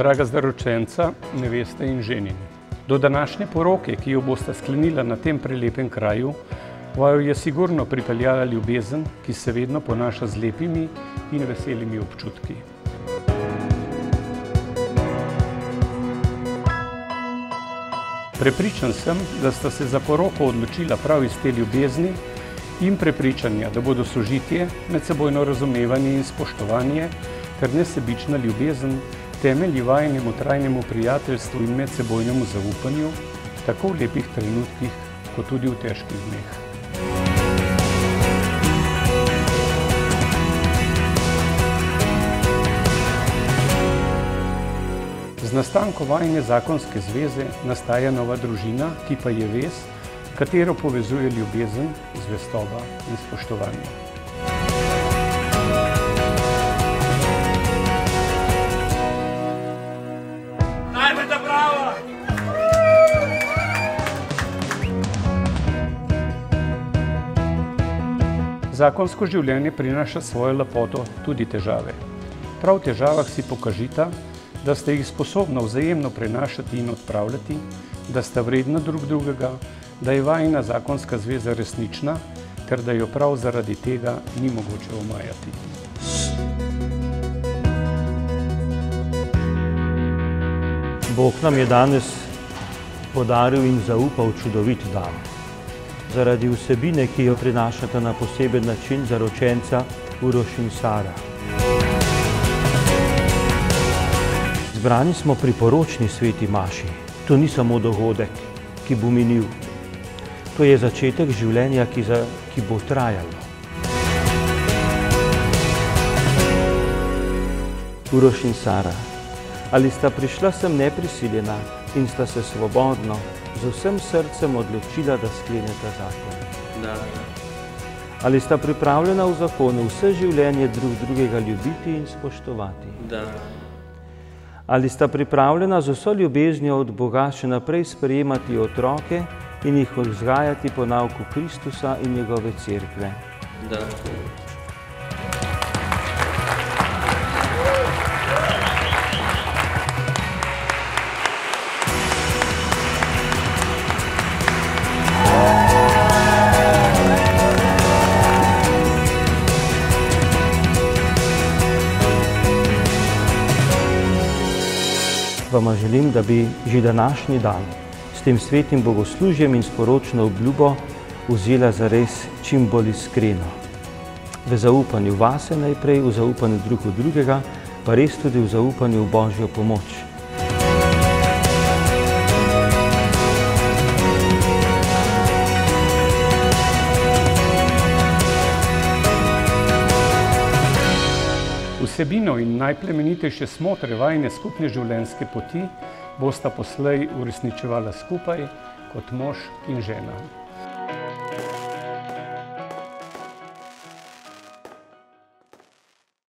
draga zaročenca, nevesta in ženin. Do današnje poroke, ki jo bosta sklenila na tem prelepem kraju, vaju je sigurno pripeljala ljubezen, ki se vedno ponaša z lepimi in veselimi občutki. Prepričan sem, da sta se za poroko odločila prav iz te ljubezni in prepričanja, da bodo sožitje, medsebojno razumevanje in spoštovanje ter nesebična ljubezen temelji vajinemu trajnemu prijateljstvu in medsebojnemu zaupanju, tako v lepih trenutkih, kot tudi v težkih dneh. Z nastankom vajine zakonske zveze nastaja nova družina, ki pa je vez, katero povezuje ljubezen, zvestoba in spoštovanje. Zakonsko življenje prinaša svojo lepoto tudi težave. Prav v težavah si pokažita, da ste jih sposobna vzajemno prenašati in odpravljati, da sta vredna drug drugega, da je vajina zakonska zveza resnična, ter da jo prav zaradi tega ni mogoče omajati. Bog nam je danes podaril in zaupal čudovit dan. Zaradi vsebine, ki jo prinašata na poseben način zaročenca Uroš in Sara. Zbrani smo pri poročni sveti maši. To ni samo dogodek, ki bo minil. To je začetek življenja, ki bo trajalo. Uroš in Sara, ali sta prišla sem neprisiljena in sta se svobodno, z vsem srcem odločila, da skleneta zakon? Da. Ali sta pripravljena v zakonu vse življenje drug drugega ljubiti in spoštovati? Da. Ali sta pripravljena z vso ljubeznijo od Boga še naprej sprejemati otroke in jih vzgajati po nauku Kristusa in njegove cerkve? Da. Vama želim, da bi že današnji dan s tem svetim bogoslužjem in sporočno obljubo vzela zares čim bolj iskreno. V zaupanju vase najprej, v zaupanju drug v drugega, pa res tudi v zaupanju v Božjo pomoč. Vsebino in najplemenitejše smotre vajine skupne življenjske poti bosta poslej uresničevala skupaj kot mož in žena.